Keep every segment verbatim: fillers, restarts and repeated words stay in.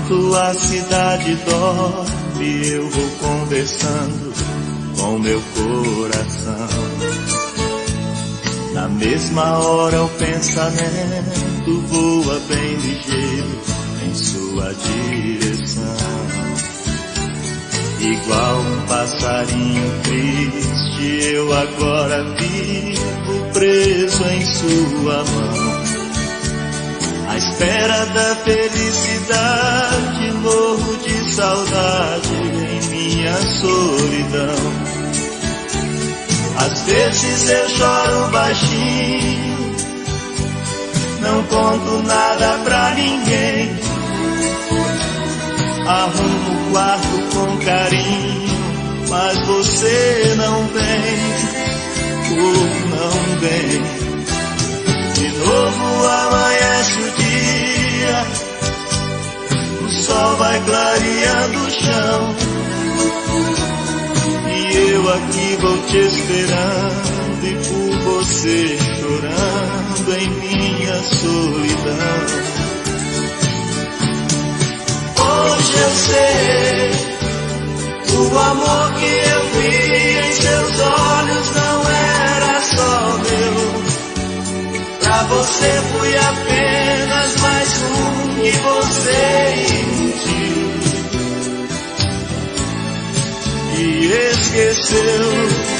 Enquanto a cidade dorme, eu vou conversando com meu coração. Na mesma hora o pensamento voa bem ligeiro em sua direção. Igual um passarinho triste, eu agora vivo preso em sua mão. À espera da felicidade, morro de saudade em minha solidão. Às vezes eu choro baixinho, não conto nada pra ninguém. Arrumo o quarto com carinho, mas você não vem, ou não vem. De novo amanhece o dia, o sol vai clareando o chão, e eu aqui vou te esperando, e por você chorando em minha solidão. Hoje eu sei, o amor que eu vi em seus olhos não era só meu. Pra você fui apenas mais um que você iludiu e esqueceu.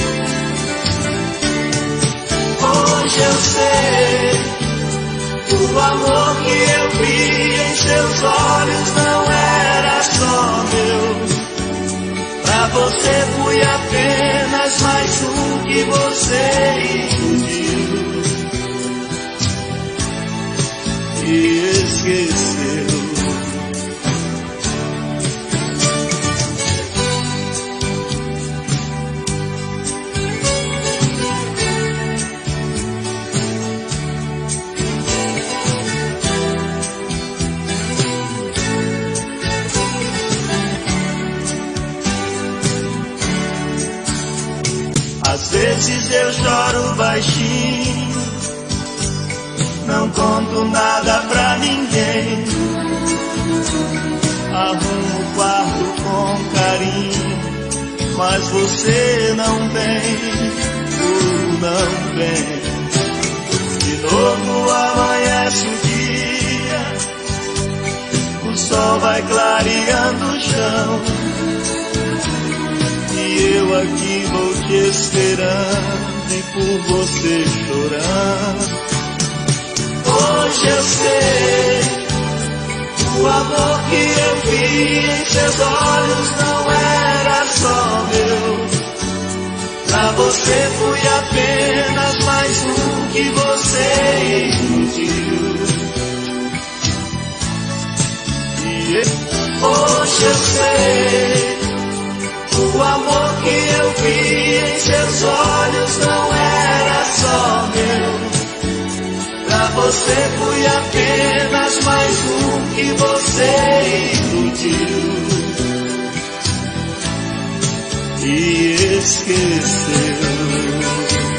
Hoje eu sei, o amor que eu vi em seus olhos não era só meu. Pra você fui apenas mais um que você iludiu e esqueceu. Às vezes eu choro baixinho, não conto nada pra ninguém. Arrumo o quarto com carinho, mas você não vem, ou não vem. De novo amanhece o dia, o sol vai clareando o chão, e eu aqui vou te esperando, e por você chorando. Hoje eu sei, o amor que eu vi em seus olhos não era só meu. Pra você fui apenas mais um que você iludiu. E hoje eu sei, o amor que eu vi em seus olhos não era só meu. Pra você fui apenas mais um que você iludiu e esqueceu.